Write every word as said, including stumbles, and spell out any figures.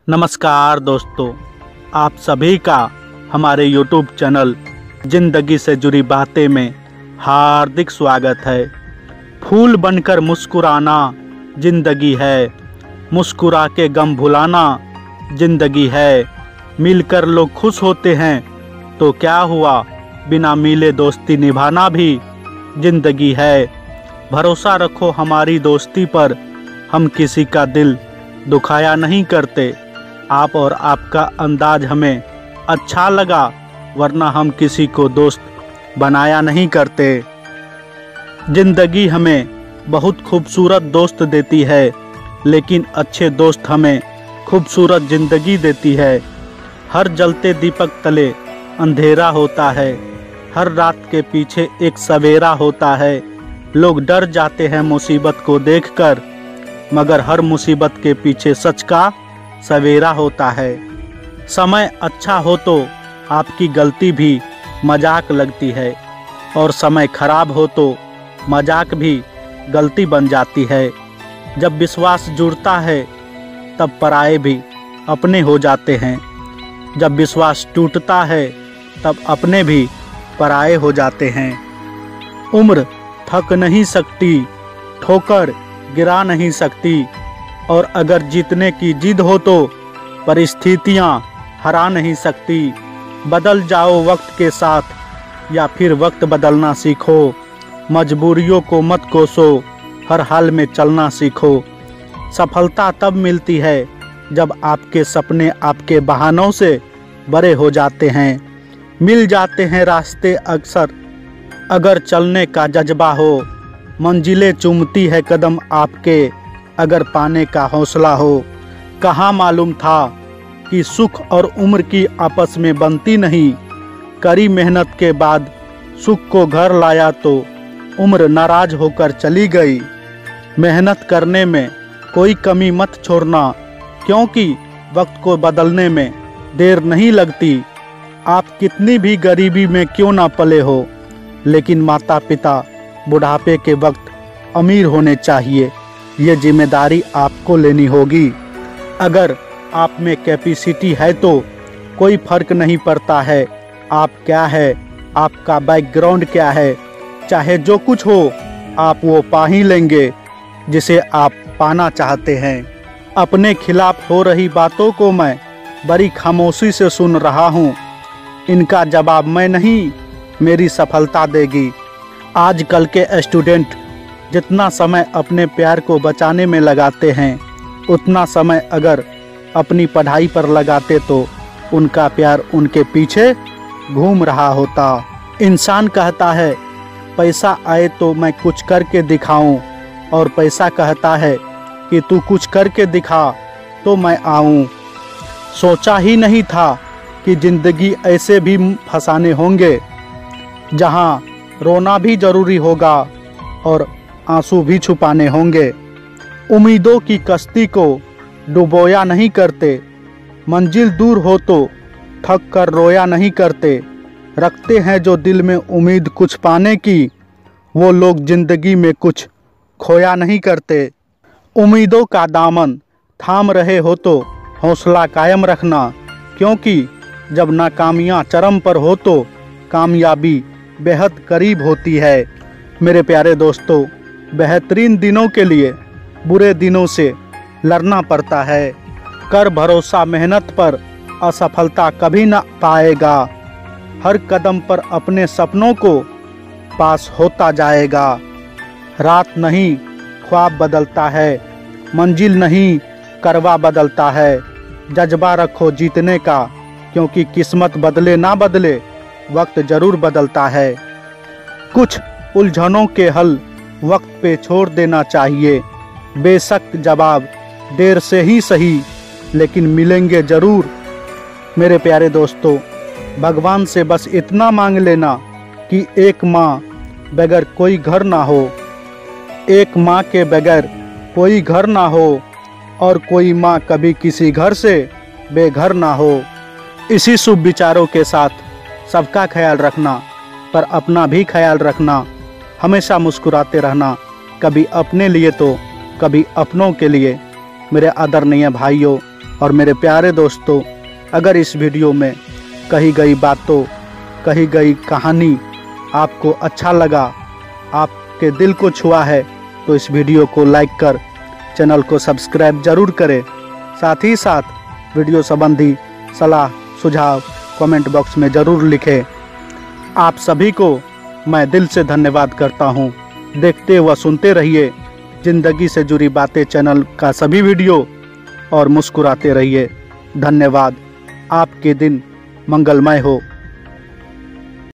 नमस्कार दोस्तों, आप सभी का हमारे यूट्यूब चैनल जिंदगी से जुड़ी बातें में हार्दिक स्वागत है। फूल बनकर मुस्कुराना जिंदगी है, मुस्कुरा के गम भुलाना जिंदगी है। मिलकर लोग खुश होते हैं तो क्या हुआ, बिना मिले दोस्ती निभाना भी जिंदगी है। भरोसा रखो हमारी दोस्ती पर, हम किसी का दिल दुखाया नहीं करते। आप और आपका अंदाज हमें अच्छा लगा, वरना हम किसी को दोस्त बनाया नहीं करते। जिंदगी हमें बहुत खूबसूरत दोस्त देती है, लेकिन अच्छे दोस्त हमें खूबसूरत जिंदगी देती है। हर जलते दीपक तले अंधेरा होता है, हर रात के पीछे एक सवेरा होता है। लोग डर जाते हैं मुसीबत को देखकर, मगर हर मुसीबत के पीछे सच का सवेरा होता है। समय अच्छा हो तो आपकी गलती भी मजाक लगती है, और समय खराब हो तो मजाक भी गलती बन जाती है। जब विश्वास जुड़ता है तब पराये भी अपने हो जाते हैं, जब विश्वास टूटता है तब अपने भी पराये हो जाते हैं। उम्र थक नहीं सकती, ठोकर गिरा नहीं सकती, और अगर जीतने की जिद हो तो परिस्थितियां हरा नहीं सकती। बदल जाओ वक्त के साथ, या फिर वक्त बदलना सीखो। मजबूरियों को मत कोसो, हर हाल में चलना सीखो। सफलता तब मिलती है जब आपके सपने आपके बहानों से बड़े हो जाते हैं। मिल जाते हैं रास्ते अक्सर, अगर चलने का जज्बा हो। मंजिलें चूमती है कदम आपके, अगर पाने का हौसला हो। कहाँ मालूम था कि सुख और उम्र की आपस में बनती नहीं। कड़ी मेहनत के बाद सुख को घर लाया तो उम्र नाराज होकर चली गई। मेहनत करने में कोई कमी मत छोड़ना, क्योंकि वक्त को बदलने में देर नहीं लगती। आप कितनी भी गरीबी में क्यों ना पले हो, लेकिन माता पिता बुढ़ापे के वक्त अमीर होने चाहिए। ये जिम्मेदारी आपको लेनी होगी। अगर आप में कैपेसिटी है तो कोई फर्क नहीं पड़ता है आप क्या है, आपका बैकग्राउंड क्या है। चाहे जो कुछ हो, आप वो पा ही लेंगे जिसे आप पाना चाहते हैं। अपने खिलाफ हो रही बातों को मैं बड़ी खामोशी से सुन रहा हूँ। इनका जवाब मैं नहीं, मेरी सफलता देगी। आजकल के स्टूडेंट जितना समय अपने प्यार को बचाने में लगाते हैं, उतना समय अगर अपनी पढ़ाई पर लगाते तो उनका प्यार उनके पीछे घूम रहा होता। इंसान कहता है पैसा आए तो मैं कुछ करके दिखाऊं, और पैसा कहता है कि तू कुछ करके दिखा तो मैं आऊं। सोचा ही नहीं था कि जिंदगी ऐसे भी फसाने होंगे, जहां रोना भी जरूरी होगा और आंसू भी छुपाने होंगे। उम्मीदों की कश्ती को डुबोया नहीं करते, मंजिल दूर हो तो थक कर रोया नहीं करते। रखते हैं जो दिल में उम्मीद कुछ पाने की, वो लोग जिंदगी में कुछ खोया नहीं करते। उम्मीदों का दामन थाम रहे हो तो हौसला कायम रखना, क्योंकि जब नाकामियां चरम पर हो तो कामयाबी बेहद करीब होती है। मेरे प्यारे दोस्तों, बेहतरीन दिनों के लिए बुरे दिनों से लड़ना पड़ता है। कर भरोसा मेहनत पर, असफलता कभी न पाएगा। हर कदम पर अपने सपनों को पास होता जाएगा। रात नहीं ख्वाब बदलता है, मंजिल नहीं करवा बदलता है। जज्बा रखो जीतने का, क्योंकि किस्मत बदले ना बदले वक्त जरूर बदलता है। कुछ उलझनों के हल वक्त पे छोड़ देना चाहिए। बेशक जवाब देर से ही सही, लेकिन मिलेंगे जरूर। मेरे प्यारे दोस्तों, भगवान से बस इतना मांग लेना कि एक माँ बगैर कोई घर ना हो, एक माँ के बगैर कोई घर ना हो, और कोई माँ कभी किसी घर से बेघर ना हो। इसी शुभ विचारों के साथ सबका ख्याल रखना, पर अपना भी ख्याल रखना। हमेशा मुस्कुराते रहना, कभी अपने लिए तो कभी अपनों के लिए। मेरे आदरणीय भाइयों, और मेरे प्यारे दोस्तों, अगर इस वीडियो में कही गई बातों, कही गई कहानी आपको अच्छा लगा, आपके दिल को छुआ है, तो इस वीडियो को लाइक कर चैनल को सब्सक्राइब जरूर करें। साथ ही साथ वीडियो संबंधी सलाह सुझाव कमेंट बॉक्स में ज़रूर लिखें। आप सभी को मैं दिल से धन्यवाद करता हूं। देखते व सुनते रहिए ज़िंदगी से जुड़ी बातें चैनल का सभी वीडियो और मुस्कुराते रहिए। धन्यवाद। आपके दिन मंगलमय हो।